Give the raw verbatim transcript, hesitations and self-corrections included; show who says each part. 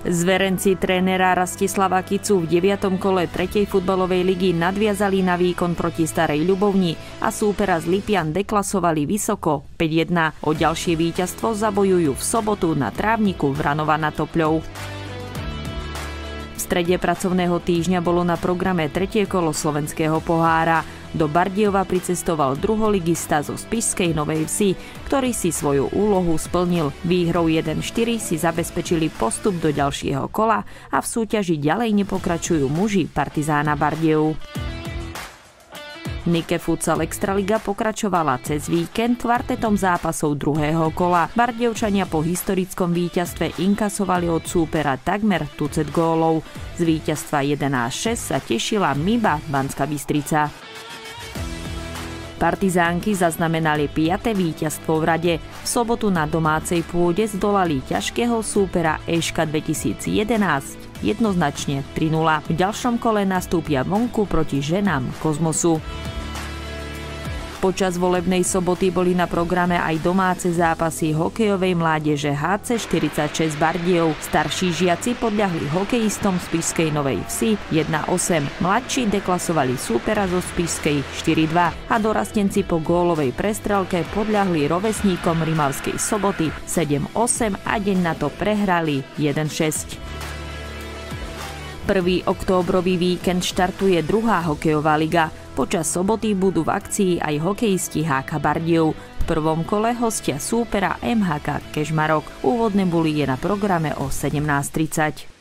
Speaker 1: Zverenci trénera Rastislava Kicu v deviatom kole tretej futbalovej ligy nadviazali na výkon proti Starej Ľubovni a súpera z Lipian deklasovali vysoko päť jedna. O ďalšie víťazstvo zabojujú v sobotu na trávniku Vranova nad Topľou. V strede pracovného týždňa bolo na programe tretie kolo slovenského pohára. Do Bardejova pricestoval druholigista zo Spišskej Novej Vsi, ktorý si svoju úlohu splnil. Výhrou jeden štyri si zabezpečili postup do ďalšieho kola a v súťaži ďalej nepokračujú muži Partizána Bardejov. Nike Futsal Extraliga pokračovala cez víkend kvartetom zápasov druhého kola. Bardejovčania po historickom víťazstve inkasovali od súpera takmer tucet gólov. Z víťazstva jedenásť šesť sa tešila Miba Banská Bystrica. Partizánky zaznamenali piate víťazstvo v rade. V sobotu na domácej pôde zdolali ťažkého súpera Eška dvetisícjedenásť jednoznačne tri nula. V ďalšom kole nastúpia vonku proti ženám Kozmosu. Počas volebnej soboty boli na programe aj domáce zápasy hokejovej mládeže há cé štyridsaťšesť Bardejov. Starší žiaci podľahli hokejistom z Spišskej Novej Vsi jedna osem. Mladší deklasovali súpera zo Spišskej štyri dva a dorastenci po gólovej prestrelke podľahli rovesníkom Rimavskej Soboty sedem osem a deň na to prehrali jeden šesť. Prvý októbrový víkend štartuje druhá hokejová liga. Počas soboty budú v akcii aj hokejisti há ká Bardejov. V prvom kole hostia súpera em há ká Kežmarok. Úvodné buly je na programe o sedemnásť tridsať.